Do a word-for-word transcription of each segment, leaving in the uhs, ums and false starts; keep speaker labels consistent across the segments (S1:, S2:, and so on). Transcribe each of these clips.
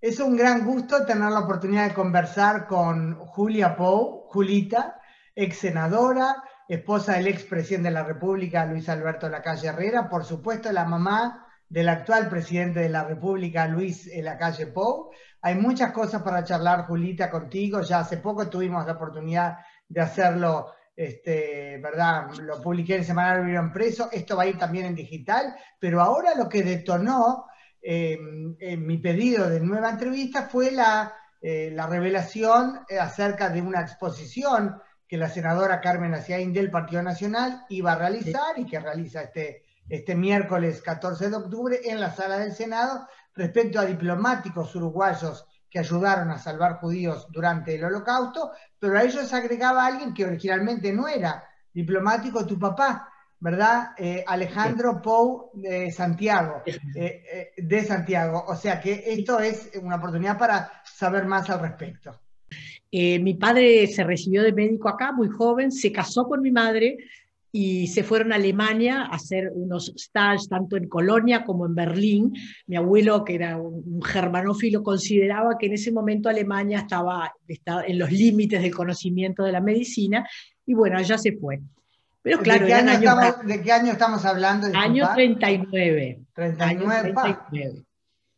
S1: Es un gran gusto tener la oportunidad de conversar con Julia Pou, Julita, ex senadora, esposa del ex presidente de la República, Luis Alberto Lacalle Herrera, por supuesto la mamá del actual presidente de la República, Luis Lacalle Pou. Hay muchas cosas para charlar, Julita, contigo. Ya hace poco tuvimos la oportunidad de hacerlo, este, ¿verdad? Lo publiqué en Semanario Libro Impreso. Esto va a ir también en digital, pero ahora lo que detonó Eh, en mi pedido de nueva entrevista fue la, eh, la revelación acerca de una exposición que la senadora Carmen Aciaín del Partido Nacional iba a realizar y que realiza este, este miércoles catorce de octubre en la sala del Senado respecto a diplomáticos uruguayos que ayudaron a salvar judíos durante el Holocausto, pero a ellos agregaba alguien que originalmente no era diplomático, tu papá, ¿verdad? Eh, Alejandro Pou de Santiago, eh, eh, de Santiago. O sea que esto es una oportunidad para saber más al respecto.
S2: Eh, mi padre se recibió de médico acá, muy joven, se casó con mi madre y se fueron a Alemania a hacer unos stages tanto en Colonia como en Berlín. Mi abuelo, que era un, un germanófilo, consideraba que en ese momento Alemania estaba, estaba en los límites del conocimiento de la medicina, y bueno, allá se fue. Pero claro,
S1: ¿De qué,
S2: eran
S1: año
S2: años,
S1: estamos, ¿De qué año estamos hablando?
S2: año
S1: Disculpa.
S2: treinta y nueve.
S1: treinta y nueve,
S2: Año treinta y nueve.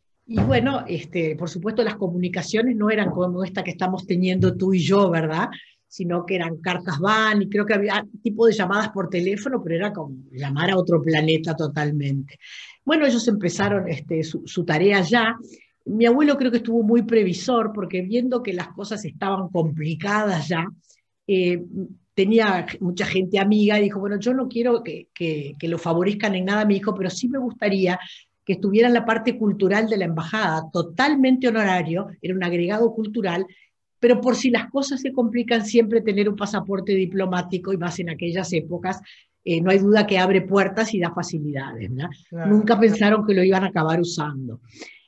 S2: Y bueno, este, por supuesto las comunicaciones no eran como esta que estamos teniendo tú y yo, ¿verdad? Sino que eran cartas van, y creo que había tipo de llamadas por teléfono, pero era como llamar a otro planeta totalmente. Bueno, ellos empezaron este, su, su tarea ya. Mi abuelo creo que estuvo muy previsor, porque viendo que las cosas estaban complicadas ya, eh, tenía mucha gente amiga y dijo, bueno, yo no quiero que, que, que lo favorezcan en nada a mi hijo, pero sí me gustaría que estuviera en la parte cultural de la embajada, totalmente honorario, era un agregado cultural, pero por si las cosas se complican, siempre tener un pasaporte diplomático, y más en aquellas épocas, eh, no hay duda que abre puertas y da facilidades, ¿verdad? Claro. Nunca pensaron que lo iban a acabar usando.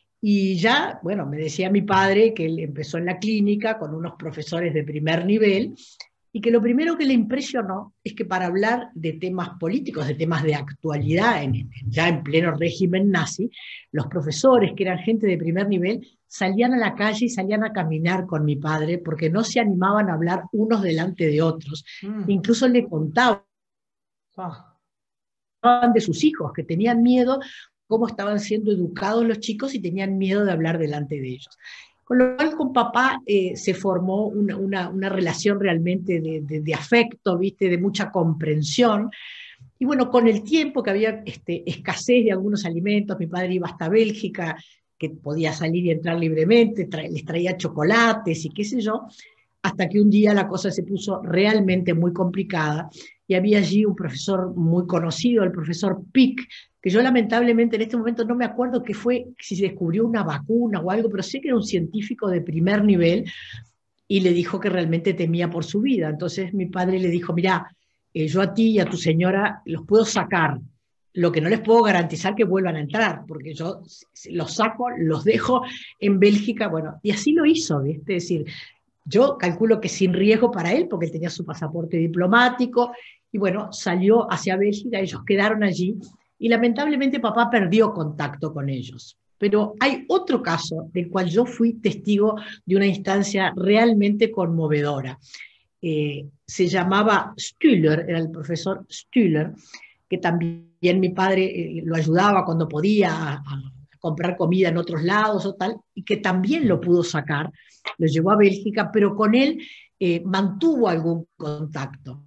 S2: Y ya, bueno, me decía mi padre que él empezó en la clínica con unos profesores de primer nivel, y que lo primero que le impresionó es que para hablar de temas políticos, de temas de actualidad, en, ya en pleno régimen nazi, los profesores, que eran gente de primer nivel, salían a la calle y salían a caminar con mi padre, porque no se animaban a hablar unos delante de otros. Mm. Incluso le contaban ah. de sus hijos, que tenían miedo, cómo estaban siendo educados los chicos, y tenían miedo de hablar delante de ellos. Con lo cual con papá eh, se formó una, una, una relación realmente de, de, de afecto, ¿viste? De mucha comprensión. Y bueno, con el tiempo que había este, escasez de algunos alimentos, mi padre iba hasta Bélgica, que podía salir y entrar libremente, tra les traía chocolates y qué sé yo, hasta que un día la cosa se puso realmente muy complicada, y había allí un profesor muy conocido, el profesor Pick, que yo lamentablemente en este momento no me acuerdo qué fue, si se descubrió una vacuna o algo, pero sé que era un científico de primer nivel, y le dijo que realmente temía por su vida. Entonces mi padre le dijo, mirá, eh, yo a ti y a tu señora los puedo sacar, lo que no les puedo garantizar que vuelvan a entrar, porque yo los saco, los dejo en Bélgica, bueno, y así lo hizo, ¿viste? Es decir, yo calculo que sin riesgo para él, porque él tenía su pasaporte diplomático, y bueno, salió hacia Bélgica, ellos quedaron allí, y lamentablemente papá perdió contacto con ellos. Pero hay otro caso del cual yo fui testigo de una instancia realmente conmovedora. Eh, se llamaba Stüller, era el profesor Stüller, que también mi padre eh, lo ayudaba cuando podía a, a comprar comida en otros lados o tal, y que también lo pudo sacar, lo llevó a Bélgica, pero con él eh, mantuvo algún contacto.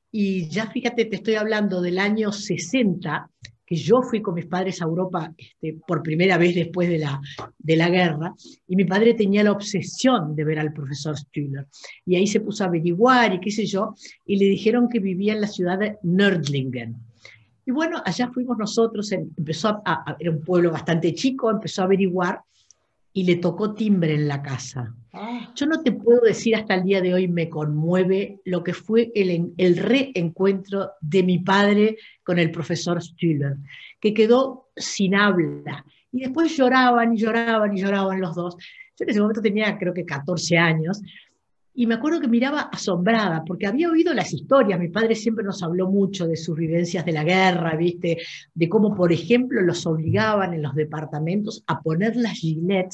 S2: Y ya fíjate, te estoy hablando del año sesenta, que yo fui con mis padres a Europa este, por primera vez después de la, de la guerra, y mi padre tenía la obsesión de ver al profesor Stüller, y ahí se puso a averiguar y qué sé yo, y le dijeron que vivía en la ciudad de Nördlingen. Y bueno, allá fuimos nosotros, empezó a, a, era un pueblo bastante chico, empezó a averiguar, y le tocó timbre en la casa. Ah. Yo no te puedo decir, hasta el día de hoy me conmueve lo que fue el, el reencuentro de mi padre con el profesor Stüller, que quedó sin habla. Y después lloraban y lloraban y lloraban los dos. Yo en ese momento tenía creo que catorce años, y me acuerdo que miraba asombrada, porque había oído las historias. Mi padre siempre nos habló mucho de sus vivencias de la guerra, ¿viste? De cómo, por ejemplo, los obligaban en los departamentos a poner las gilets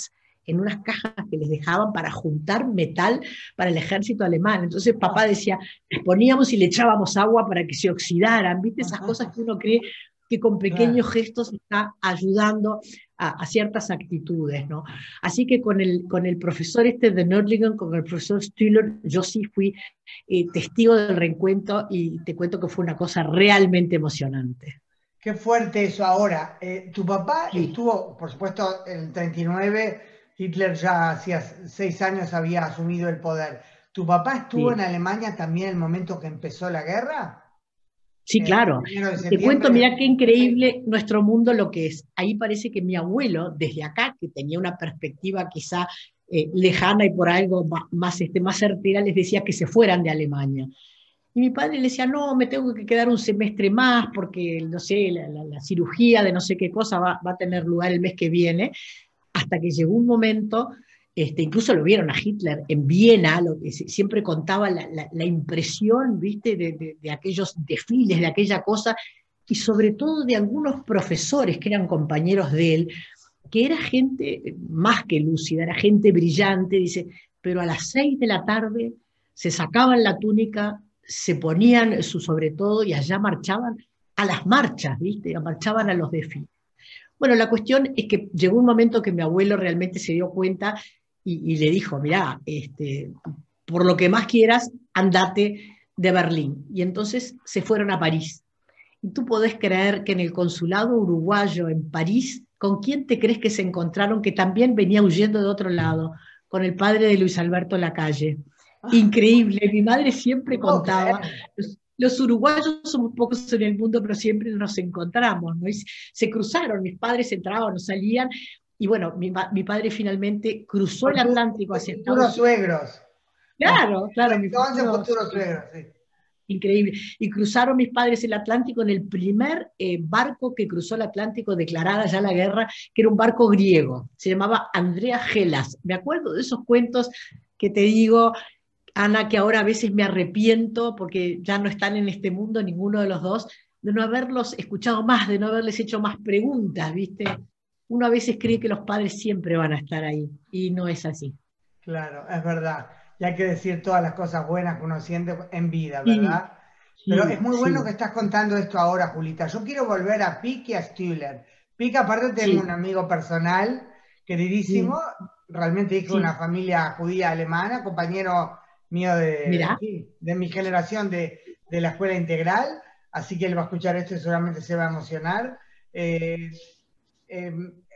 S2: en unas cajas que les dejaban para juntar metal para el ejército alemán. Entonces papá decía, les poníamos y le echábamos agua para que se oxidaran, ¿viste? Esas cosas que uno cree que con pequeños gestos está ayudando a, a ciertas actitudes, ¿no? Así que con el, con el profesor este de Nördlingen, con el profesor Stühler, yo sí fui eh, testigo del reencuentro y te cuento que fue una cosa realmente emocionante.
S1: Qué fuerte eso. Ahora, eh, tu papá
S2: Sí,
S1: estuvo, por supuesto, en el treinta y nueve, Hitler ya hacía seis años había asumido el poder. ¿Tu papá estuvo en
S2: sí.
S1: Alemania también en el momento que empezó la guerra?
S2: Sí,
S1: El
S2: claro.
S1: primero de
S2: Te cuento,
S1: septiembre.
S2: mirá qué increíble nuestro mundo lo que es. Ahí parece que mi abuelo, desde acá, que tenía una perspectiva quizá eh, lejana y por algo más, más, este, más certera, les decía que se fueran de Alemania. Y mi padre le decía, no, me tengo que quedar un semestre más porque, no sé, la, la, la cirugía de no sé qué cosa va, va a tener lugar el mes que viene, hasta que llegó un momento, este, incluso lo vieron a Hitler en Viena, lo que siempre contaba la, la, la impresión, ¿viste? De, de, de aquellos desfiles, de aquella cosa, y sobre todo de algunos profesores que eran compañeros de él, que era gente más que lúcida, era gente brillante, dice, pero a las seis de la tarde se sacaban la túnica, se ponían su sobre todo y allá marchaban a las marchas, ¿viste? Marchaban a los desfiles. Bueno, la cuestión es que llegó un momento que mi abuelo realmente se dio cuenta y, y le dijo, mirá, este, por lo que más quieras, andate de Berlín. Y entonces se fueron a París. Y tú podés creer que en el consulado uruguayo en París, ¿con quién te crees que se encontraron que también venía huyendo de otro lado? Con el padre de Luis Alberto Lacalle. Increíble, mi madre siempre
S1: No puedo
S2: contaba,
S1: creer.
S2: los, los uruguayos somos pocos en el mundo, pero siempre nos encontramos, ¿no? Y se cruzaron, mis padres entraban o salían, y bueno, mi, mi padre finalmente cruzó el
S1: Con tus
S2: Atlántico hacia
S1: futuros
S2: Estados Unidos.
S1: suegros. Con
S2: Claro, claro, mi
S1: entonces
S2: futuro,
S1: futuros
S2: sí,
S1: suegros, sí.
S2: increíble. Y cruzaron mis padres el Atlántico en el primer eh, barco que cruzó el Atlántico declarada ya la guerra, que era un barco griego, se llamaba Andrea Gelas. Me acuerdo de esos cuentos que te digo, Ana, que ahora a veces me arrepiento porque ya no están en este mundo ninguno de los dos, de no haberlos escuchado más, de no haberles hecho más preguntas, ¿viste? Uno a veces cree que los padres siempre van a estar ahí y no es así.
S1: Claro, es verdad. Y hay que decir todas las cosas buenas que uno siente en vida,
S2: Sí,
S1: ¿verdad? Pero es
S2: sí,
S1: muy bueno que
S2: sí,
S1: estás contando esto ahora, Julita. Yo quiero volver a Pick y a Stühler. Pick, aparte, tengo un
S2: sí,
S1: amigo personal, queridísimo,
S2: sí,
S1: realmente hijo de una
S2: sí.
S1: familia judía alemana, compañero mío de, en
S2: Mirá,
S1: fin, de mi generación de, de la escuela integral, así que él va a escuchar esto y seguramente se va a emocionar. Eh, eh,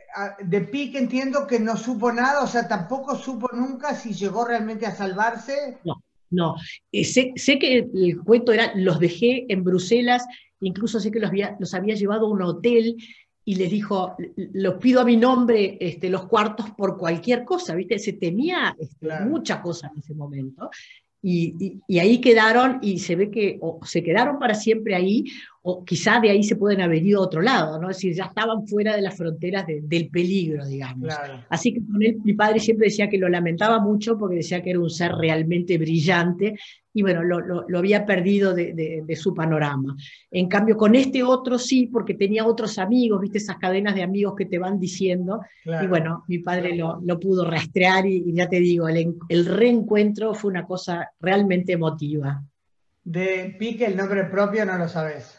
S1: de Pique entiendo que no supo nada, o sea, tampoco supo nunca si llegó realmente a salvarse.
S2: no, no. Eh, sé, sé que el cuento era, los dejé en Bruselas, incluso sé que los había, los había llevado a un hotel y les dijo, los pido a mi nombre este, los cuartos por cualquier cosa, ¿viste? Se temía este,
S1: Claro.
S2: mucha cosa en ese momento. Y, y, y, ahí quedaron y se ve que o se quedaron para siempre ahí o quizá de ahí se pueden haber ido a otro lado, ¿no? Es decir, ya estaban fuera de las fronteras de, del peligro, digamos.
S1: Claro.
S2: Así que con él, mi padre siempre decía que lo lamentaba mucho porque decía que era un ser realmente brillante y bueno, lo, lo, lo había perdido de, de, de su panorama. En cambio, con este otro sí, porque tenía otros amigos, viste esas cadenas de amigos que te van diciendo, y
S1: Claro.
S2: bueno, mi padre lo, lo pudo rastrear y, y, ya te digo, el, el reencuentro fue una cosa realmente emotiva.
S1: De Pique el nombre propio no lo sabes.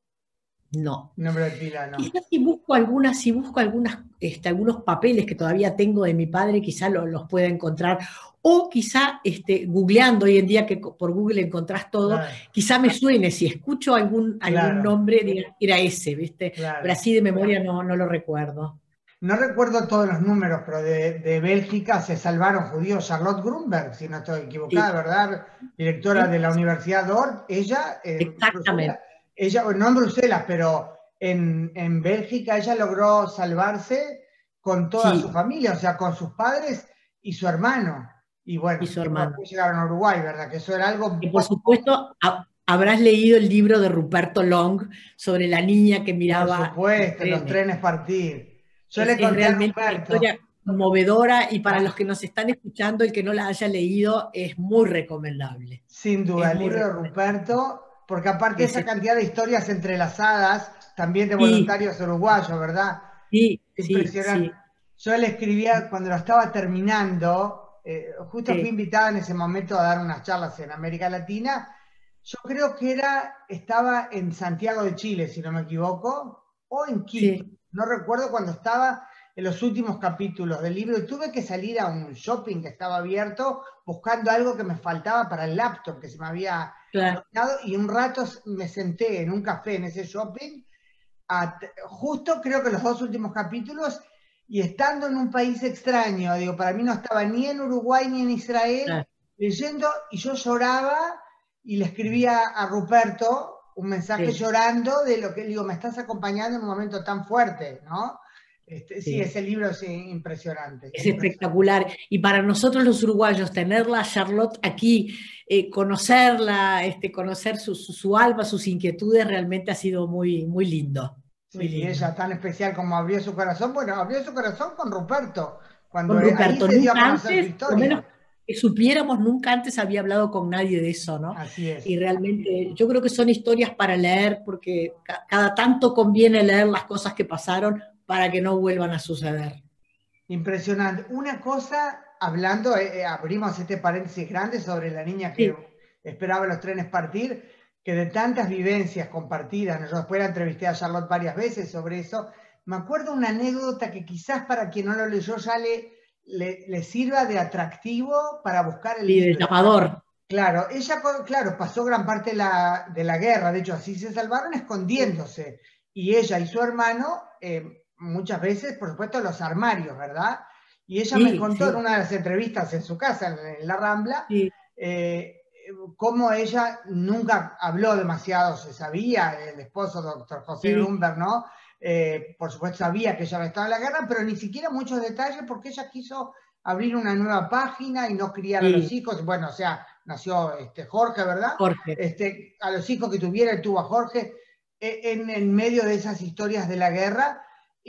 S2: No.
S1: Nombre de pila, no.
S2: Quizás si busco algunas, si busco algunas, este, algunos papeles que todavía tengo de mi padre, quizás lo, los pueda encontrar. O quizá este, googleando hoy en día que por Google encontrás todo,
S1: Claro,
S2: quizá me suene, si escucho algún, algún
S1: claro,
S2: nombre, diga, era ese, ¿viste? Pero
S1: claro.
S2: así de memoria no, no lo recuerdo.
S1: No recuerdo todos los números, pero de, de Bélgica se salvaron judíos. Charlotte Grunberg, si no estoy equivocada,
S2: Sí,
S1: ¿verdad? Directora
S2: sí,
S1: de la Universidad Dort. Ella, en Bruselas,
S2: exactamente.
S1: ella, no en Bruselas, pero en, en Bélgica, ella logró salvarse con toda su
S2: Sí,
S1: familia, o sea, con sus padres y su hermano. Y
S2: y
S1: bueno,
S2: su
S1: tiempo
S2: hermano.
S1: después llegaron a Uruguay, ¿verdad? Que eso era algo
S2: Y
S1: un
S2: por
S1: poco,
S2: supuesto, ha- habrás leído el libro de Ruperto Long sobre la niña que
S1: por
S2: miraba los
S1: supuesto, los
S2: trenes.
S1: trenes partir. Yo
S2: Es,
S1: le
S2: es
S1: conté a
S2: realmente una
S1: Ruperto.
S2: historia conmovedora y para los que nos están escuchando, el que no la haya leído, es muy recomendable.
S1: Sin duda,
S2: Es
S1: el
S2: muy
S1: libro de
S2: recomendable.
S1: Ruperto, porque aparte de esa
S2: Ese,
S1: cantidad de historias entrelazadas, también de
S2: sí,
S1: voluntarios uruguayos, ¿verdad?
S2: sí, sí,
S1: Impresionante.
S2: sí.
S1: Yo le escribía cuando lo estaba terminando, eh, justo fui
S2: Sí,
S1: invitada en ese momento a dar unas charlas en América Latina. Yo creo que era, estaba en Santiago de Chile, si no me equivoco, o en Quito.
S2: sí,
S1: No recuerdo cuando estaba en los últimos capítulos del libro y tuve que salir a un shopping que estaba abierto buscando algo que me faltaba para el laptop que se me había
S2: claro,
S1: bloqueado y un rato me senté en un café en ese shopping a, justo creo que los dos últimos capítulos y estando en un país extraño, digo, para mí no estaba ni en Uruguay ni en Israel,
S2: claro.
S1: leyendo y yo lloraba y le escribía a Ruperto un mensaje
S2: Sí,
S1: llorando de lo que digo, me estás acompañando en un momento tan fuerte, ¿no? Este, sí,
S2: sí.
S1: ese libro es impresionante,
S2: Es
S1: impresionante.
S2: espectacular. Y para nosotros los uruguayos, tenerla a Charlotte aquí, eh, conocerla, este, conocer su, su, su alma, sus inquietudes, realmente ha sido muy, muy lindo,
S1: Sí,
S2: muy
S1: y
S2: lindo.
S1: ella tan especial como abrió su corazón, bueno, abrió su corazón con Ruperto, cuando
S2: Con
S1: ahí
S2: Ruperto,
S1: se dio a
S2: nunca
S1: conocer su
S2: antes, por lo menos
S1: historia.
S2: que supiéramos, nunca antes había hablado con nadie de eso, ¿no?
S1: Así
S2: Y
S1: es.
S2: realmente yo creo que son historias para leer, porque ca- cada tanto conviene leer las cosas que pasaron para que no vuelvan a suceder.
S1: Impresionante. Una cosa, hablando, eh, eh, abrimos este paréntesis grande sobre la niña que
S2: Sí,
S1: esperaba los trenes partir, que de tantas vivencias compartidas, ¿no? Yo después la entrevisté a Charlotte varias veces sobre eso, me acuerdo una anécdota que quizás para quien no lo leyó ya le, le, le sirva de atractivo para buscar el
S2: sí, de
S1: libro.
S2: llamador.
S1: Claro, ella, claro, pasó gran parte de la, de la guerra, de hecho así se salvaron escondiéndose, y ella y su hermano, eh, muchas veces, por supuesto, los armarios, ¿verdad? Y ella me
S2: Sí,
S1: contó en
S2: sí,
S1: una de las entrevistas en su casa, en, en La Rambla,
S2: sí,
S1: eh, cómo ella nunca habló demasiado, se sabía, el esposo, doctor José
S2: sí,
S1: Grunberg, ¿no? Eh, por supuesto sabía que ella había estado en la guerra, pero ni siquiera muchos detalles porque ella quiso abrir una nueva página y no criar a los
S2: sí,
S1: hijos, bueno, o sea, nació este, Jorge, ¿verdad?
S2: Jorge.
S1: Este, a los hijos que tuviera, él tuvo a Jorge en, en medio de esas historias de la guerra.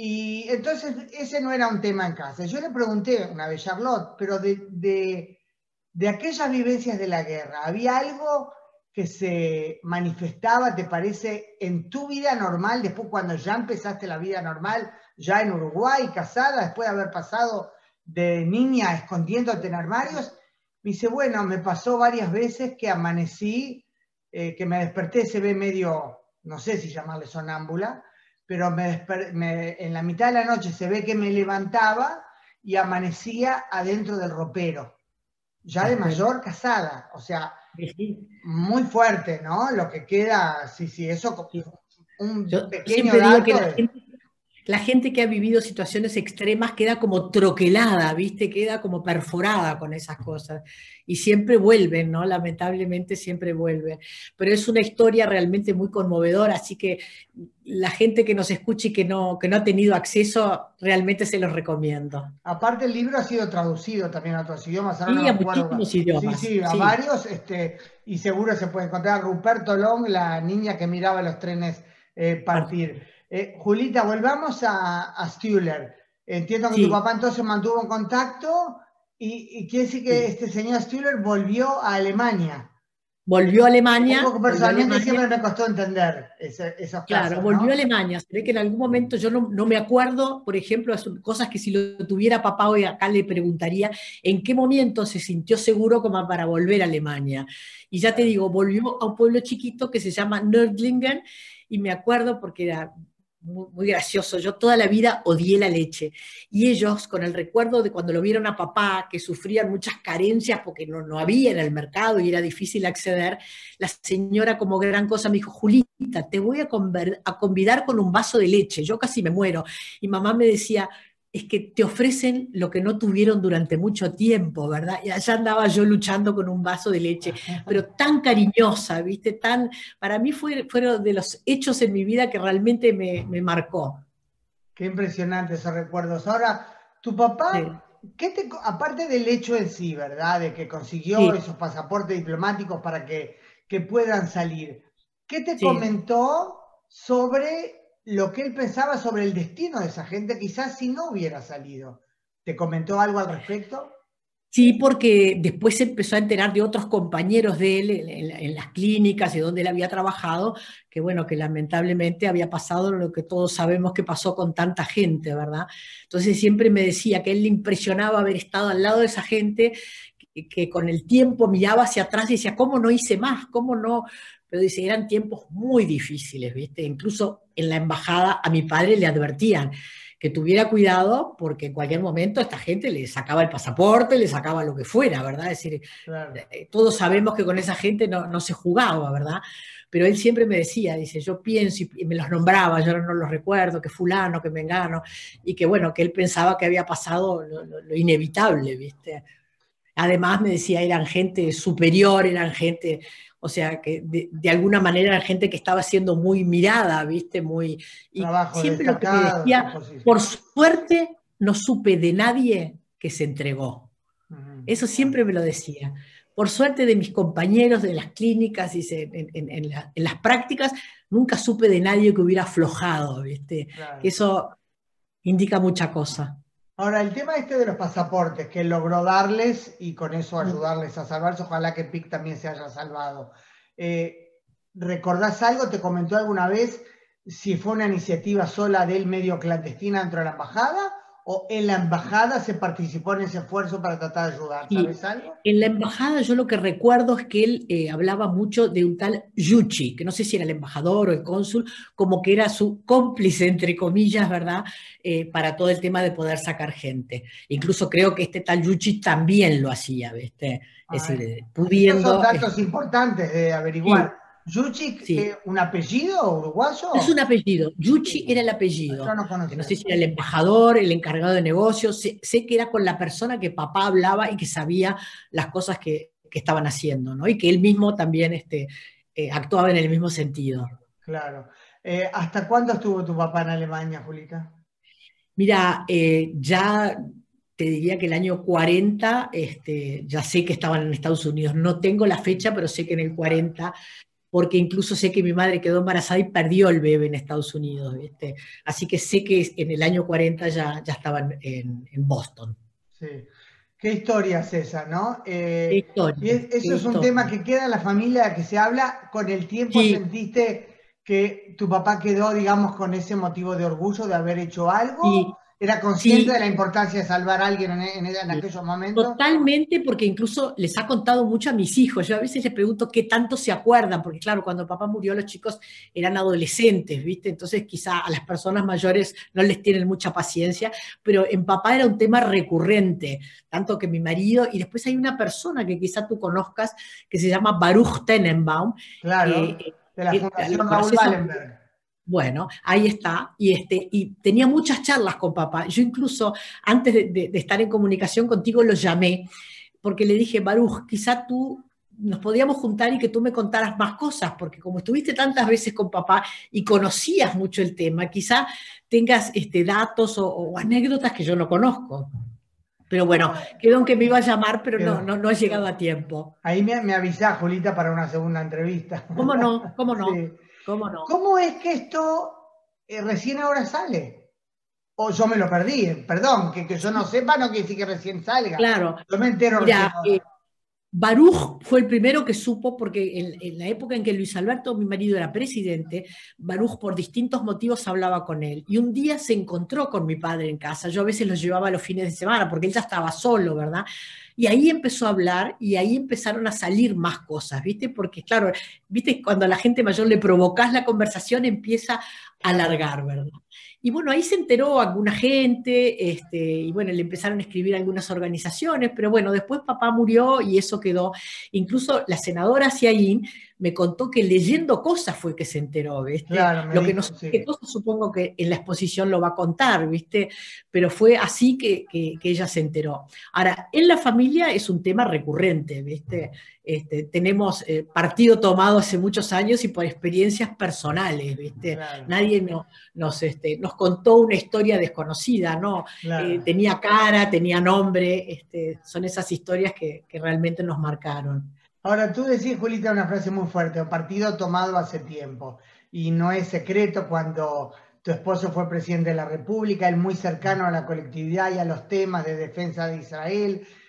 S1: Y entonces ese no era un tema en casa. Yo le pregunté una vez, Charlotte, pero de, de, de aquellas vivencias de la guerra, ¿había algo que se manifestaba, te parece, en tu vida normal, después cuando ya empezaste la vida normal, ya en Uruguay, casada, después de haber pasado de niña escondiéndote en armarios? Me dice, bueno, me pasó varias veces que amanecí, eh, que me desperté, se ve medio, no sé si llamarle sonámbula, pero me me, en la mitad de la noche se ve que me levantaba y amanecía adentro del ropero, ya de
S2: Este,
S1: mayor casada, o sea,
S2: sí,
S1: muy fuerte, ¿no? Lo que queda, sí, sí, eso,
S2: sí.
S1: un
S2: Yo
S1: pequeño
S2: siempre digo que
S1: dato
S2: la
S1: de,
S2: gente, la gente que ha vivido situaciones extremas queda como troquelada, ¿viste? Queda como perforada con esas cosas. Y siempre vuelven, ¿no? Lamentablemente siempre vuelven. Pero es una historia realmente muy conmovedora, así que la gente que nos escuche y que no, que no ha tenido acceso, realmente se los recomiendo.
S1: aparte el libro ha sido traducido también a otros idiomas, ahora no
S2: Y
S1: me
S2: a
S1: acuerdo,
S2: muchísimos
S1: sí,
S2: idiomas,
S1: sí, a
S2: sí,
S1: varios, este, y seguro se puede encontrar Ruperto Long, la niña que miraba los trenes eh, partir. Eh, Julita, volvamos a, a Stuhler. Entiendo que tu
S2: sí,
S1: papá entonces mantuvo en contacto y, y quiere decir que
S2: sí.
S1: este señor Stuhler volvió a Alemania.
S2: Volvió a
S1: Algo
S2: Alemania,
S1: que
S2: volvió a
S1: personalmente
S2: Alemania.
S1: siempre me costó entender ese, esos
S2: Claro,
S1: casos,
S2: volvió a
S1: ¿no?
S2: Alemania. Se ve que en algún momento yo no, no me acuerdo, por ejemplo, son cosas que si lo tuviera papá hoy acá le preguntaría en qué momento se sintió seguro como para volver a Alemania. Y ya te
S1: Claro.
S2: digo, volvió a un pueblo chiquito que se llama Nördlingen y me acuerdo porque era muy, muy gracioso. Yo toda la vida odié la leche y ellos, con el recuerdo de cuando lo vieron a papá, que sufrían muchas carencias porque no, no había en el mercado y era difícil acceder, la señora como gran cosa me dijo, Julita, te voy a, conver- a convidar con un vaso de leche, yo casi me muero. Y mamá me decía, es que te ofrecen lo que no tuvieron durante mucho tiempo, ¿verdad? Y allá andaba yo luchando con un vaso de leche, pero tan cariñosa, ¿viste? Tan, para mí fue, fueron de los hechos en mi vida que realmente me, me marcó.
S1: Qué impresionante esos recuerdos. Ahora, tu
S2: Sí,
S1: papá, ¿qué te, aparte del hecho en sí, ¿verdad? De que consiguió
S2: sí,
S1: esos pasaportes diplomáticos para que, que puedan salir, ¿qué te
S2: sí.
S1: comentó sobre lo que él pensaba sobre el destino de esa gente, quizás si no hubiera salido? ¿Te comentó algo al respecto?
S2: Sí, porque después se empezó a enterar de otros compañeros de él en, en- en las clínicas y donde él había trabajado, que bueno, que lamentablemente había pasado lo que todos sabemos que pasó con tanta gente, ¿verdad? Entonces siempre me decía que él le impresionaba haber estado al lado de esa gente, que, que con el tiempo miraba hacia atrás y decía, ¿cómo no hice más? ¿Cómo no? Pero dice, eran tiempos muy difíciles, ¿viste? Incluso en la embajada a mi padre le advertían que tuviera cuidado porque en cualquier momento esta gente le sacaba el pasaporte, le sacaba lo que fuera, ¿verdad? Es decir,
S1: Claro.
S2: eh, todos sabemos que con esa gente no, no se jugaba, ¿verdad? Pero él siempre me decía, dice, yo pienso, y me los nombraba, yo no los recuerdo, que fulano, que mengano, y que bueno, que él pensaba que había pasado lo, lo, lo inevitable, ¿viste? Además me decía, eran gente superior, eran gente, o sea, que de, de alguna manera eran gente que estaba siendo muy mirada, ¿viste? Muy, y
S1: Trabajos
S2: siempre lo que me
S1: destacados y
S2: decía, por
S1: posiciones.
S2: suerte no supe de nadie que se entregó.
S1: Ujú.
S2: Eso
S1: Bueno,
S2: siempre me lo decía. Por suerte de mis compañeros de las clínicas y en, en, en, la, en, las prácticas, nunca supe de nadie que hubiera aflojado, ¿viste? Que
S1: claro.
S2: eso indica mucha cosa.
S1: Ahora, el tema este de los pasaportes, que él logró darles y con eso ayudarles a salvarse, ojalá que Pic también se haya salvado. Eh, ¿Recordás algo? ¿Te comentó alguna vez si fue una iniciativa sola de él medio clandestina dentro de la embajada o en la embajada se participó en ese esfuerzo para tratar de ayudar?
S2: Y
S1: ¿Sabes algo?
S2: en la embajada yo lo que recuerdo es que él eh, hablaba mucho de un tal Yuchi, que no sé si era el embajador o el cónsul, como que era su cómplice, entre comillas, ¿verdad? Eh, para todo el tema de poder sacar gente. Incluso creo que este tal Yuchi también lo hacía, ¿viste? Es
S1: Ah,
S2: decir, eh,
S1: estos son
S2: pudiendo...
S1: datos
S2: este,
S1: importantes de averiguar.
S2: sí,
S1: ¿Yuchik,
S2: sí.
S1: eh, un apellido
S2: Es
S1: uruguayo?
S2: un apellido. Yuchi
S1: Sí,
S2: era el
S1: yo
S2: apellido,
S1: no
S2: que no
S1: conocía
S2: sé si
S1: eso.
S2: era el embajador, el encargado de negocios. Sé, sé que era con la persona que papá hablaba y que sabía las cosas que, que estaban haciendo, ¿no? Y que él mismo también este, eh, actuaba en el mismo sentido.
S1: Claro. Eh, ¿hasta cuándo estuvo tu papá en Alemania, Julita?
S2: Mira, eh, ya te diría que el año cuarenta, este, ya sé que estaban en Estados Unidos. No tengo la fecha, pero sé que en el
S1: Claro.
S2: cuarenta, porque incluso sé que mi madre quedó embarazada y perdió el bebé en Estados Unidos, ¿viste? Así que sé que en el año cuarenta ya, ya estaban en, en Boston.
S1: Sí. Qué historia es esa, ¿no?
S2: Qué
S1: Eh, y
S2: historia,
S1: es-
S2: qué
S1: eso es un tema
S2: historia.
S1: que queda en la familia, que se habla. ¿Con el tiempo
S2: Sí,
S1: sentiste que tu papá quedó, digamos, con ese motivo de orgullo de haber hecho algo?
S2: sí,
S1: ¿Era consciente de
S2: sí,
S1: la importancia de salvar a alguien en, en- en
S2: sí.
S1: aquellos momentos?
S2: Totalmente, porque incluso les ha contado mucho a mis hijos. Yo a veces les pregunto qué tanto se acuerdan, porque claro, cuando papá murió los chicos eran adolescentes, ¿viste? Entonces quizá a las personas mayores no les tienen mucha paciencia, pero en papá era un tema recurrente, tanto que mi marido, y después hay una persona que quizá tú conozcas, que se llama Baruch Tenenbaum,
S1: Claro,
S2: que
S1: de la
S2: eh, lo
S1: Fundación Raúl
S2: conoces a...
S1: Wallenberg.
S2: Bueno, ahí está. Y, este, y tenía muchas charlas con papá. Yo incluso, antes de, de- de estar en comunicación contigo, lo llamé, porque le dije, Baruch, quizá tú nos podíamos juntar y que tú me contaras más cosas, porque como estuviste tantas veces con papá y conocías mucho el tema, quizá tengas este, datos o, o anécdotas que yo no conozco. Pero bueno,
S1: Bueno,
S2: quedó en que me iba a llamar, pero no, no,
S1: quedó.
S2: no ha llegado a tiempo.
S1: Ahí me, me avisa Julita para una segunda entrevista.
S2: ¿Cómo no? ¿Cómo no?
S1: Sí.
S2: ¿Cómo no?
S1: ¿Cómo es que esto eh, recién ahora sale? O yo me lo perdí, eh, perdón, que, que yo no sepa no quiere decir que recién salga.
S2: Claro.
S1: Yo me entero recién
S2: Mira, eh,
S1: ahora.
S2: Baruch fue el primero que supo, porque en, en, la época en que Luis Alberto, mi marido, era presidente, Baruch por distintos motivos hablaba con él. Y un día se encontró con mi padre en casa. Yo a veces los llevaba los fines de semana, porque él ya estaba solo, ¿verdad? Y ahí empezó a hablar y ahí empezaron a salir más cosas, ¿viste? Porque claro, ¿viste? Cuando a la gente mayor le provocas la conversación empieza a
S1: Claro.
S2: alargar, ¿verdad? Y bueno, ahí se enteró alguna gente, este, y bueno, le empezaron a escribir algunas organizaciones, pero bueno, después papá murió y eso quedó. Incluso la senadora Ciaín me contó que leyendo cosas fue que se enteró, ¿viste?
S1: Claro, me
S2: Lo que no
S1: dijo,
S2: sé qué
S1: sí.
S2: cosas, supongo que en la exposición lo va a contar, ¿viste? Pero fue así que, que, que ella se enteró. Ahora, en la familia es un tema recurrente, ¿viste? Este, tenemos eh, partido tomado hace muchos años y por experiencias personales, ¿viste?
S1: Claro,
S2: Nadie no, nos, este, nos contó una historia desconocida, ¿no? Eh,
S1: claro.
S2: tenía cara, tenía nombre, este, son esas historias que, que realmente nos marcaron.
S1: Ahora, tú decís, Julita, una frase muy fuerte, un partido tomado hace tiempo. Y no es secreto cuando tu esposo fue presidente de la República, él muy cercano a la colectividad y a los temas de defensa de Israel,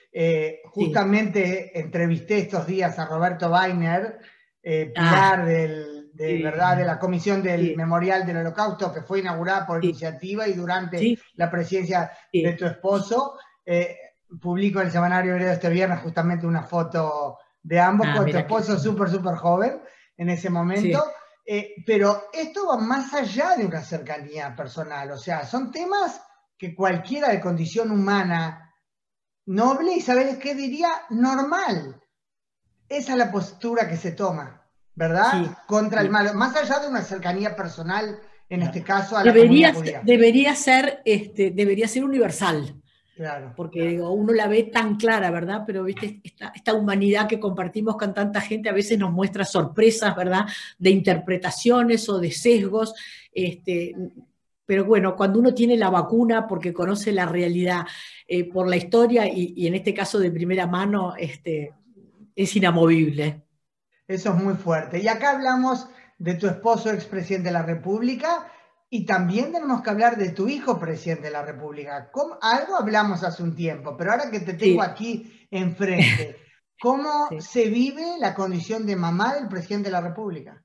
S1: Eh, justamente sí. Entrevisté estos días a Roberto Weiner, eh, pilar ah, del, de, sí. ¿verdad? de la Comisión del sí. Memorial del Holocausto, que fue inaugurada por sí. iniciativa y durante sí. la presidencia sí. de tu esposo. Eh, publico en el Semanario Hebreo este viernes justamente una foto de ambos, ah, con tu esposo súper, súper joven en ese momento. Sí. Eh, pero esto va más allá de una cercanía personal, o sea, son temas que cualquiera de condición humana noble, y ¿sabes qué diría? Normal. Esa es la postura que se toma, ¿verdad? Sí, Contra sí. el mal, más allá de una cercanía personal, en este caso a la
S2: debería,
S1: comunidad judía.
S2: Debería ser, este, debería ser universal.
S1: Claro,
S2: porque
S1: claro.
S2: Digo, uno la ve tan clara, ¿verdad? Pero ¿viste? Esta, esta humanidad que compartimos con tanta gente a veces nos muestra sorpresas, ¿verdad? De interpretaciones o de sesgos. Este, pero bueno, cuando uno tiene la vacuna porque conoce la realidad eh, por la historia y, y en este caso de primera mano, este, es inamovible.
S1: Eso es muy fuerte. Y acá hablamos de tu esposo, expresidente de la República, y también tenemos que hablar de tu hijo, presidente de la República. ¿Cómo? Algo hablamos hace un tiempo, pero ahora que te tengo sí. aquí enfrente, ¿cómo sí. se vive la condición de mamá del presidente de la República?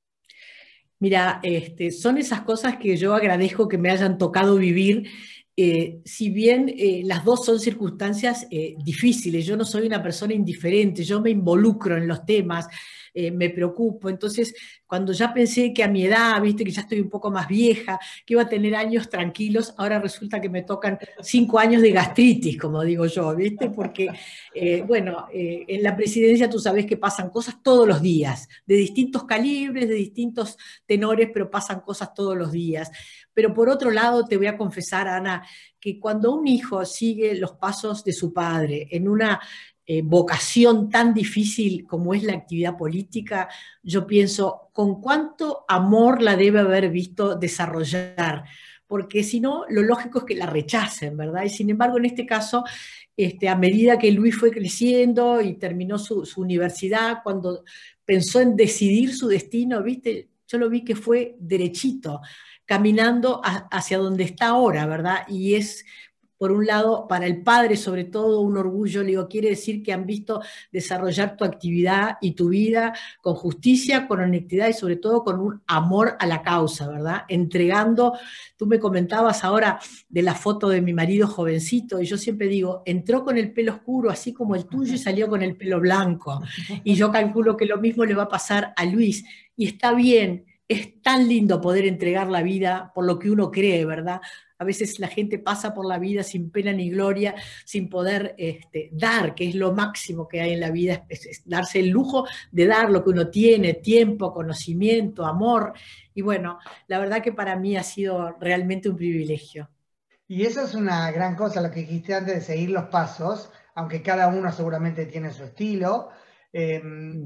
S2: Mira, este, son esas cosas que yo agradezco que me hayan tocado vivir, eh, si bien eh, las dos son circunstancias eh, difíciles. Yo no soy una persona indiferente, yo me involucro en los temas, eh, me preocupo. Entonces, cuando ya pensé que a mi edad, viste, que ya estoy un poco más vieja, que iba a tener años tranquilos, ahora resulta que me tocan cinco años de gastritis, como digo yo, viste, porque, eh, bueno, eh, en la presidencia tú sabes que pasan cosas todos los días, de distintos calibres, de distintos tenores, pero pasan cosas todos los días. Pero por otro lado, te voy a confesar, Ana, que cuando un hijo sigue los pasos de su padre en una eh, vocación tan difícil como es la actividad política, yo pienso, ¿con cuánto amor la debe haber visto desarrollar? Porque si no, lo lógico es que la rechacen, ¿verdad? Y sin embargo, en este caso, este, a medida que Luis fue creciendo y terminó su, su universidad, cuando pensó en decidir su destino, ¿viste? Yo lo vi que fue derechito, caminando a, hacia donde está ahora, ¿verdad? Y es, por un lado, para el padre sobre todo, un orgullo. Le digo, quiere decir que han visto desarrollar tu actividad y tu vida con justicia, con honestidad y sobre todo con un amor a la causa, ¿verdad? Entregando, tú me comentabas ahora de la foto de mi marido jovencito, y yo siempre digo, entró con el pelo oscuro, así como el tuyo, y salió con el pelo blanco. Y yo calculo que lo mismo le va a pasar a Luis. Y está bien, es tan lindo poder entregar la vida por lo que uno cree, ¿verdad? A veces la gente pasa por la vida sin pena ni gloria, sin poder este, dar, que es lo máximo que hay en la vida, es, es darse el lujo de dar lo que uno tiene, tiempo, conocimiento, amor. Y bueno, la verdad que para mí ha sido realmente un privilegio.
S1: Y eso es una gran cosa, lo que dijiste antes de seguir los pasos, aunque cada uno seguramente tiene su estilo. Eh,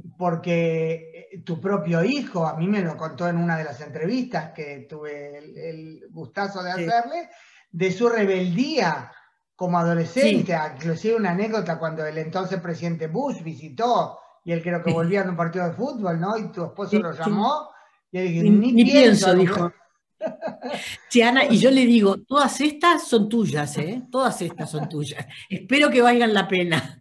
S1: porque tu propio hijo, a mí me lo contó en una de las entrevistas que tuve el, el gustazo de hacerle, sí. de su rebeldía como adolescente, sí. inclusive una anécdota cuando el entonces presidente Bush visitó, y él creo que volvía de un partido de fútbol, ¿no? Y tu esposo sí, lo llamó, sí. y él dijo,
S2: ni,
S1: ni,
S2: ni pienso,
S1: pienso,
S2: dijo. Sí, Ana, y yo le digo, todas estas son tuyas, ¿eh? Todas estas son tuyas. Espero que valgan la pena.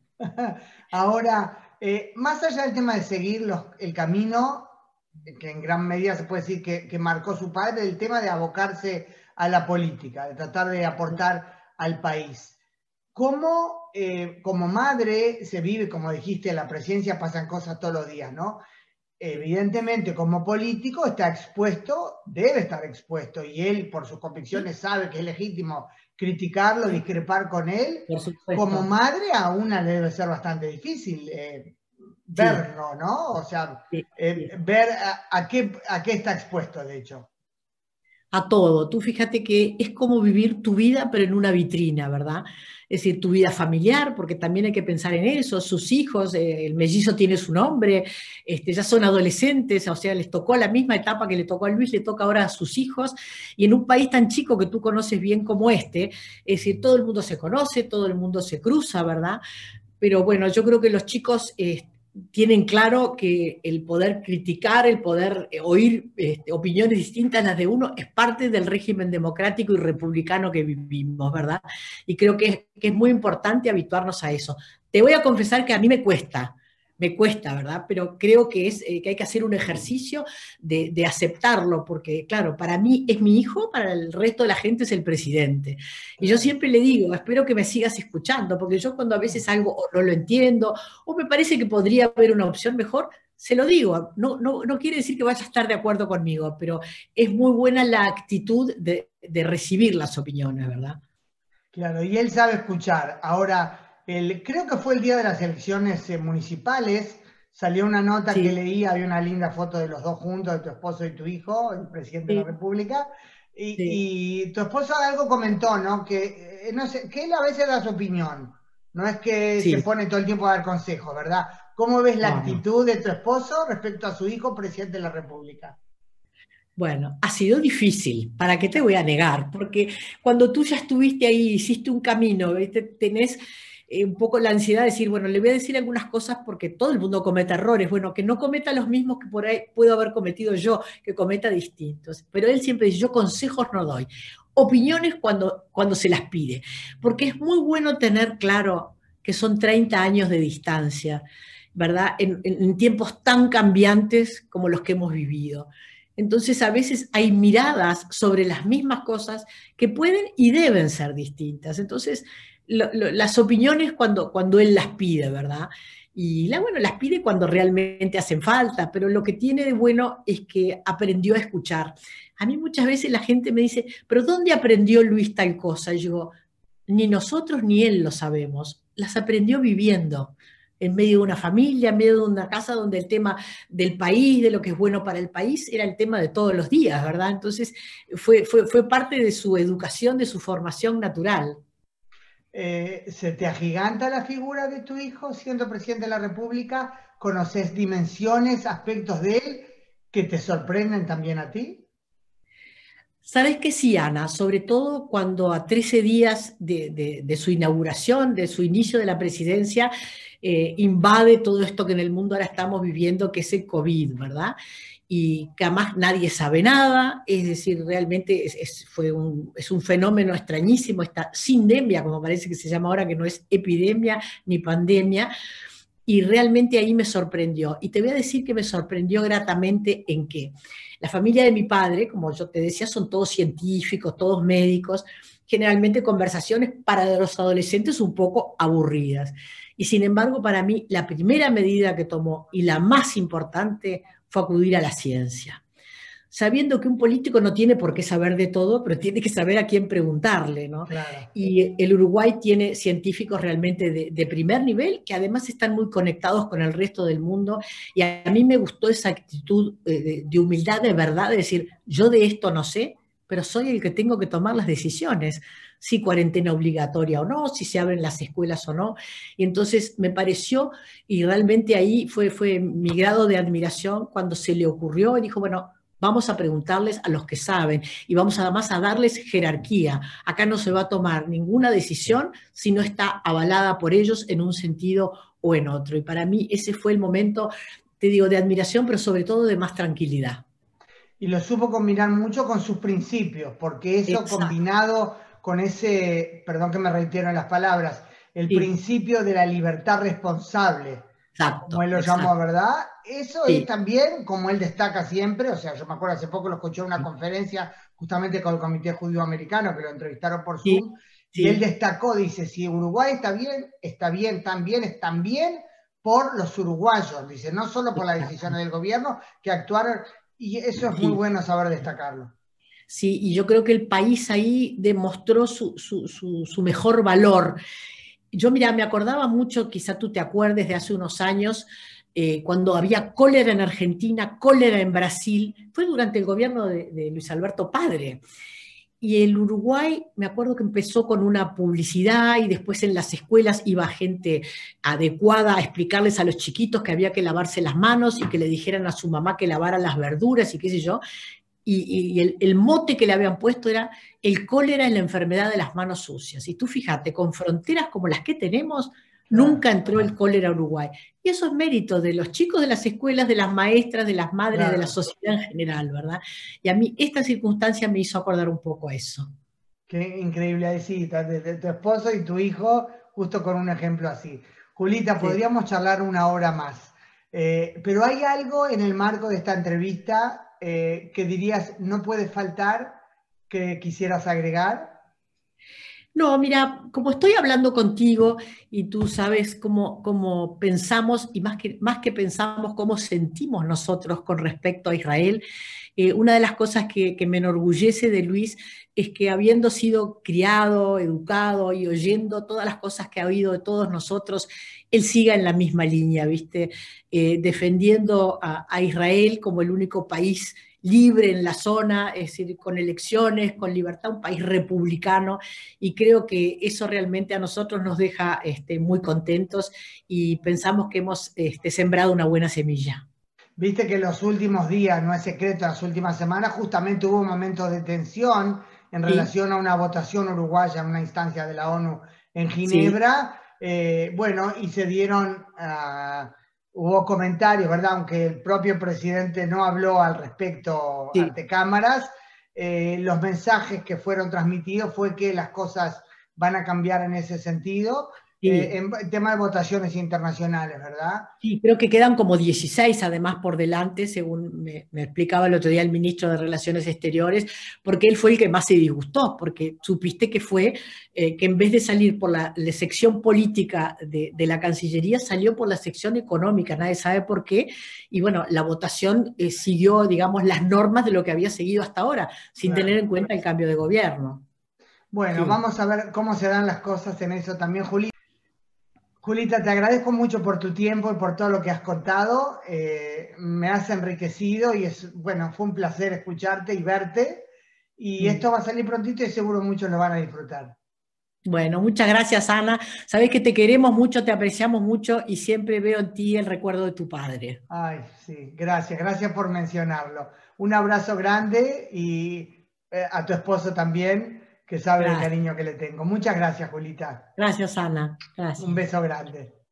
S1: Ahora, Eh, más allá del tema de seguir los, el camino, que en gran medida se puede decir que, que marcó su padre, el tema de abocarse a la política, de tratar de aportar al país. ¿Cómo eh, como madre se vive, como dijiste, en la presidencia pasan cosas todos los días, ¿no? Evidentemente, como político está expuesto, debe estar expuesto, y él por sus convicciones sabe que es legítimo criticarlo, discrepar con él. Como madre a una le debe ser bastante difícil eh, verlo, sí. ¿no? O sea, sí, eh, sí. ver a, a, qué, a qué está expuesto, de hecho.
S2: A todo. Tú fíjate que es como vivir tu vida, pero en una vitrina, ¿verdad? Es decir, tu vida familiar, porque también hay que pensar en eso, sus hijos, eh, el mellizo tiene su nombre, este, ya son adolescentes, o sea, les tocó la misma etapa que le tocó a Luis, le toca ahora a sus hijos, y en un país tan chico que tú conoces bien como este, es decir, todo el mundo se conoce, todo el mundo se cruza, ¿verdad? Pero bueno, yo creo que los chicos... Eh, tienen claro que el poder criticar, el poder oír este, opiniones distintas a las de uno, es parte del régimen democrático y republicano que vivimos, ¿verdad? Y creo que es, que es muy importante habituarnos a eso. Te voy a confesar que a mí me cuesta, me cuesta, ¿verdad? Pero creo que, es, eh, que hay que hacer un ejercicio de, de aceptarlo, porque claro, para mí es mi hijo, para el resto de la gente es el presidente. Y yo siempre le digo, espero que me sigas escuchando, porque yo cuando a veces algo no lo entiendo, o me parece que podría haber una opción mejor, se lo digo. No, no, no quiere decir que vaya a estar de acuerdo conmigo, pero es muy buena la actitud de, de recibir las opiniones, ¿verdad?
S1: Claro, y él sabe escuchar. Ahora, el, creo que fue el día de las elecciones eh, municipales, salió una nota que
S2: Sí,
S1: leí, había una linda foto de los dos juntos, de tu esposo y tu hijo, el presidente de la
S2: sí,
S1: República,
S2: sí,
S1: y, y tu esposo algo comentó, ¿no? Que, eh, no sé, que él a veces da su opinión, no es que se
S2: sí.
S1: pone todo el tiempo a dar consejos, ¿verdad? ¿Cómo ves la
S2: No, no.
S1: actitud de tu esposo respecto a su hijo, presidente de la República?
S2: Bueno, ha sido difícil, ¿para qué te voy a negar? Porque cuando tú ya estuviste ahí, hiciste un camino, ¿viste? Tenés eh, un poco la ansiedad de decir, bueno, le voy a decir algunas cosas porque todo el mundo comete errores, bueno, que no cometa los mismos que por ahí puedo haber cometido yo, que cometa distintos. Pero él siempre dice, yo consejos no doy, opiniones cuando, cuando se las pide, porque es muy bueno tener claro que son treinta años de distancia, ¿verdad? En, en en tiempos tan cambiantes como los que hemos vivido. Entonces, a veces hay miradas sobre las mismas cosas que pueden y deben ser distintas. Entonces, lo, lo, las opiniones cuando, cuando él las pide, ¿verdad? Y la, bueno, las pide cuando realmente hacen falta, pero lo que tiene de bueno es que aprendió a escuchar. A mí muchas veces la gente me dice, pero ¿dónde aprendió Luis tal cosa? Y yo digo, ni nosotros ni él lo sabemos, las aprendió viviendo en medio de una familia, en medio de una casa donde el tema del país, de lo que es bueno para el país, era el tema de todos los días, ¿verdad? Entonces fue, fue, fue parte de su educación, de su formación natural.
S1: Eh, ¿se te agiganta la figura de tu hijo siendo presidente de la República? ¿Conoces dimensiones, aspectos de él que te sorprenden también a ti?
S2: ¿Sabes qué sí, Ana? Sobre todo cuando a trece días de, de, de su inauguración, de su inicio de la presidencia, eh, invade todo esto que en el mundo ahora estamos viviendo, que es el COVID, ¿verdad? Y que además nadie sabe nada, es decir, realmente es, es, fue un, es un fenómeno extrañísimo, esta sindemia, como parece que se llama ahora, que no es epidemia ni pandemia, y realmente ahí me sorprendió. Y te voy a decir que me sorprendió gratamente en qué. La familia de mi padre, como yo te decía, son todos científicos, todos médicos, generalmente conversaciones para los adolescentes un poco aburridas. Y sin embargo, para mí, la primera medida que tomó y la más importante fue acudir a la ciencia, sabiendo que un político no tiene por qué saber de todo, pero tiene que saber a quién preguntarle, ¿no?
S1: Claro.
S2: Y el Uruguay tiene científicos realmente de, de primer nivel, que además están muy conectados con el resto del mundo, y a mí me gustó esa actitud de, de humildad de verdad, de decir, yo de esto no sé, pero soy el que tengo que tomar las decisiones, si cuarentena obligatoria o no, si se abren las escuelas o no. Y entonces me pareció, y realmente ahí fue, fue mi grado de admiración cuando se le ocurrió y dijo, bueno, vamos a preguntarles a los que saben y vamos además a darles jerarquía. Acá no se va a tomar ninguna decisión si no está avalada por ellos en un sentido o en otro. Y para mí ese fue el momento, te digo, de admiración, pero sobre todo de más tranquilidad.
S1: Y lo supo combinar mucho con sus principios, porque eso
S2: Exacto.
S1: combinado con ese, perdón que me reitero en las palabras, el
S2: Sí,
S1: principio de la libertad responsable, como
S2: exacto,
S1: él lo llamó,
S2: exacto.
S1: ¿verdad? Eso es
S2: Sí,
S1: también, como él destaca siempre, o sea, yo me acuerdo hace poco lo escuché en una conferencia justamente con el Comité Judío Americano, que lo entrevistaron por
S2: sí,
S1: Zoom, y él
S2: sí.
S1: destacó, dice, si Uruguay está bien, está bien, también están bien por los uruguayos, dice, no solo por las decisiones del gobierno, que actuaron, y eso es muy
S2: Sí.
S1: bueno saber destacarlo.
S2: Sí, y yo creo que el país ahí demostró su, su, su, su mejor valor. Yo, mira, me acordaba mucho, quizá tú te acuerdes de hace unos años, eh, cuando había cólera en Argentina, cólera en Brasil, fue durante el gobierno de, de Luis Alberto Padre. Y el Uruguay, me acuerdo que empezó con una publicidad y después en las escuelas iba gente adecuada a explicarles a los chiquitos que había que lavarse las manos y que le dijeran a su mamá que lavara las verduras y qué sé yo. Y, y el, el, mote que le habían puesto era el cólera es la enfermedad de las manos sucias. Y tú fíjate, con fronteras como las que tenemos,
S1: claro,
S2: Nunca entró el cólera a Uruguay. Y eso es mérito de los chicos de las escuelas, de las maestras, de las madres, de la
S1: claro.
S2: sociedad en general, ¿verdad? Y a mí esta circunstancia me hizo acordar un poco a eso.
S1: Qué increíble, ahí sí, de, de tu esposo y tu hijo, justo con un ejemplo así. Julita,
S2: Sí.
S1: podríamos charlar una hora más, eh, pero hay algo en el marco de esta entrevista eh, que dirías no puede faltar, que quisieras agregar.
S2: No, mira, como estoy hablando contigo y tú sabes cómo, cómo pensamos y más que, más que pensamos, cómo sentimos nosotros con respecto a Israel, eh, una de las cosas que, que me enorgullece de Luis es que habiendo sido criado, educado y oyendo todas las cosas que ha oído de todos nosotros, él siga en la misma línea, ¿viste? Eh, defendiendo a, a Israel como el único país libre en la zona, es decir, con elecciones, con libertad, un país republicano, y creo que eso realmente a nosotros nos deja este, muy contentos y pensamos que hemos este, sembrado una buena semilla.
S1: Viste que los últimos días, no es secreto, las últimas semanas, justamente hubo momentos de tensión en
S2: Sí,
S1: relación a una votación uruguaya en una instancia de la ONU en
S2: sí,
S1: Ginebra. Eh, bueno, y se dieron, uh, hubo comentarios, ¿verdad? Aunque el propio presidente no habló al respecto
S2: sí.
S1: ante cámaras, eh, los mensajes que fueron transmitidos fue que las cosas van a cambiar en ese sentido, eh,
S2: Sí,
S1: en tema de votaciones internacionales, ¿verdad?
S2: sí, creo que quedan como dieciséis además por delante, según me, me explicaba el otro día el ministro de Relaciones Exteriores, porque él fue el que más se disgustó, porque supiste que fue eh, que en vez de salir por la, la sección política de, de, la Cancillería, salió por la sección económica, nadie sabe por qué, y bueno, la votación eh, siguió, digamos, las normas de lo que había seguido hasta ahora, sin tener
S1: Claro.
S2: en cuenta el cambio de gobierno.
S1: Bueno,
S2: Sí.
S1: vamos a ver cómo se dan las cosas en eso también, Juli. Julita, te agradezco mucho por tu tiempo y por todo lo que has contado. Eh, me has enriquecido y es, bueno, fue un placer escucharte y verte. Y
S2: Mm.
S1: esto va a salir prontito y seguro muchos lo van a disfrutar.
S2: Bueno, muchas gracias, Ana. Sabes que te queremos mucho, te apreciamos mucho y siempre veo en ti el recuerdo de tu padre.
S1: Ay, sí, gracias, gracias por mencionarlo. Un abrazo grande y eh, a tu esposo también, que sabe el
S2: Gracias.
S1: cariño que le tengo. Muchas gracias, Julita.
S2: Gracias, Ana.
S1: Un
S2: Gracias.
S1: beso grande.